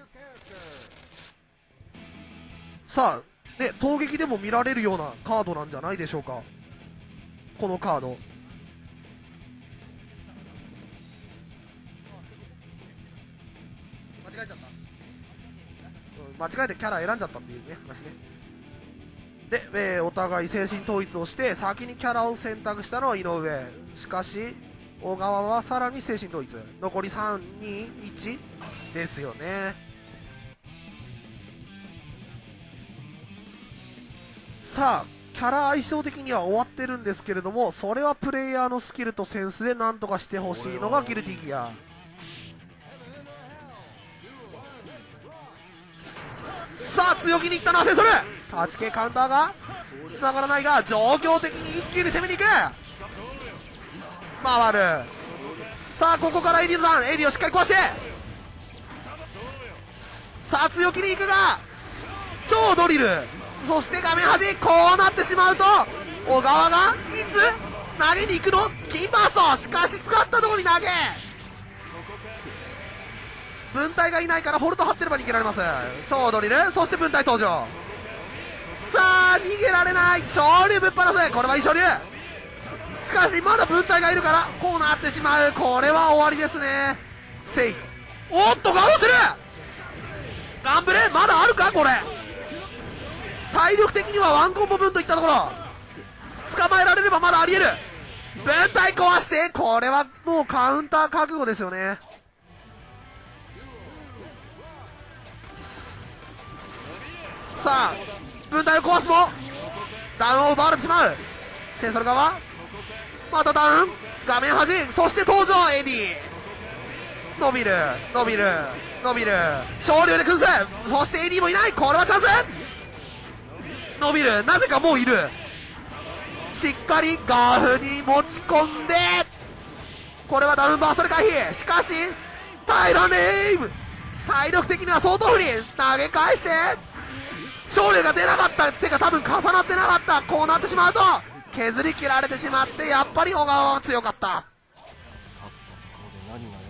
さあ、ね、攻撃でも見られるようなカードなんじゃないでしょうか。このカード。間違えちゃった。間違えてキャラ選んじゃったっていうね、話ね。で、お互い精神統一をして、先にキャラを選択したのは井上。しかし、小川はさらに精神統一。残り3、2、1ですよね。さあ、キャラ相性的には終わってるんですけれども、それはプレイヤーのスキルとセンスでなんとかしてほしいのがギルティギア。さあ、強気にいったのはセソル。タチ系カウンターが繋がらないが、状況的に一気に攻めに行く。回る。さあ、ここからエディさん、エディをしっかり壊して、さあ強気に行くが、超ドリル。そして画面端、こうなってしまうと小川がいつ投げに行くの。金バースト。しかしスカったところに投げ、分隊がいないからホルト張ってれば逃げられます。超ドリル。そして分隊登場。さあ逃げられない。昇竜ぶっ放す。これはいい昇竜。しかしまだ分隊がいるからこうなってしまう。これは終わりですね。セイ。おっとガウンする。ガンブレまだあるか。これ体力的にはワンコンボ分といったところ。捕まえられればまだあり得る。分隊壊して、これはもうカウンター覚悟ですよね。さあ分隊を壊すもダウンを奪われてしまう。センソル側またダウン。画面端、そして登場エディ。伸びる伸びる伸びる。昇竜で崩す。そしてエディもいない。これはチャンス。伸びる。なぜかもういる。しっかりガーフに持ち込んで、これはダウンバーストで回避。しかし耐えられねー。体力的には相当不利。投げ返して昇竜が出なかった。てか多分重なってなかった。こうなってしまうと削り切られてしまって、やっぱり小川は強かった。 何が